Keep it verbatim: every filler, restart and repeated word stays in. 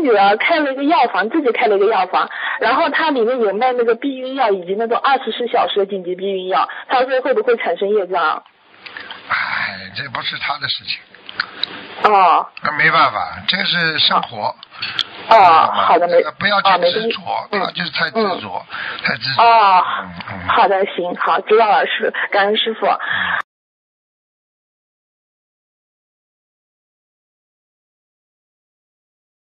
女儿开了一个药房，自己开了一个药房，然后它里面有卖那个避孕药以及那种二十四小时的紧急避孕药，他说会不会产生业障？ 哎，这不是他的事情。 哦。 那没办法，这个是生活。 哦，好的，没， 不要去执着， 嗯、 他就是太执着， 嗯、 太执着。 哦， 嗯嗯、 好的，行，好，知道了，师，感恩师傅。